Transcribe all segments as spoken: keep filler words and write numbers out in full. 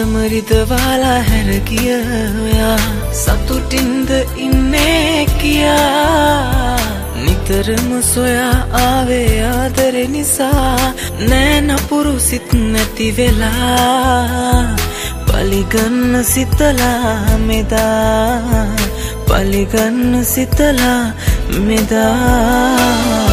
හිතම රිදවාලා හැර ගියා සතුටින්ද ඉන්නේ කියා නිතරම සොයා ආවේ ආදරේ නිසා නෑ නපුරු සිත් නැති වෙලා පලිගන්න සිතලා මෙදා පලිගන්න සිතලා මෙදා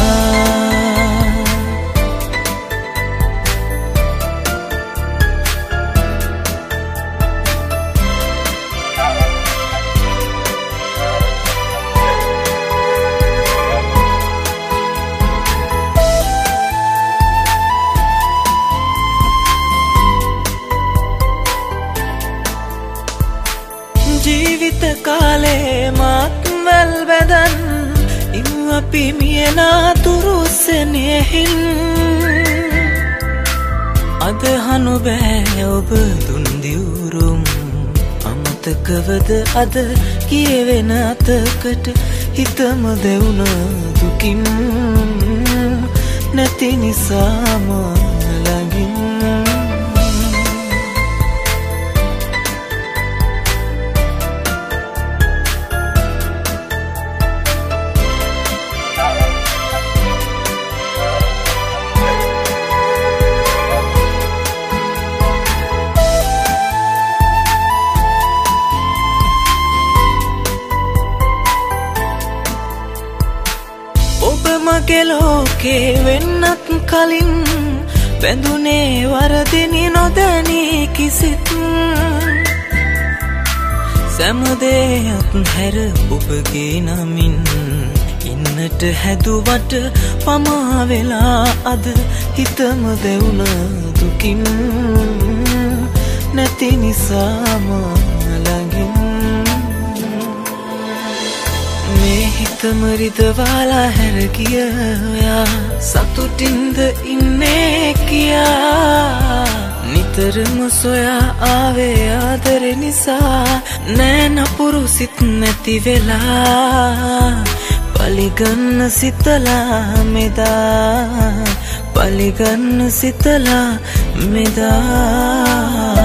ජීවිත කාලේ මාත් වැල් වැදන් ඉමු අපි මියනාතුරු සෙනෙහින් අද හනු බෑ ඔබ දුන් දිවුරුම් අමතකවද අද කියවෙන අතකට හිතම දෙවුන දුකින් නැති නිසාම ළඟින් මගේ ලෝකේ වෙන්නත් කලින් බැඳුනේ වරදිනි නොදැනී කිසිත් සෑමදේත් හැර ඔබගේ නමින් ඉන්නට හැදුවට පමා වෙලා අද හිතම දෙවුන දුකින් නැති නිසාම ළඟින් මේ හිතම රිදවාලා හැර ගියා සතුටින්ද ඉන්නේ කියා නිතරම සොයා ආවේ ආදරේ නිසා නෑ නපුරු සිත් නැති වෙලා පලිගන්න සිතලා මෙදා පලිගන්න සිතලා මෙදා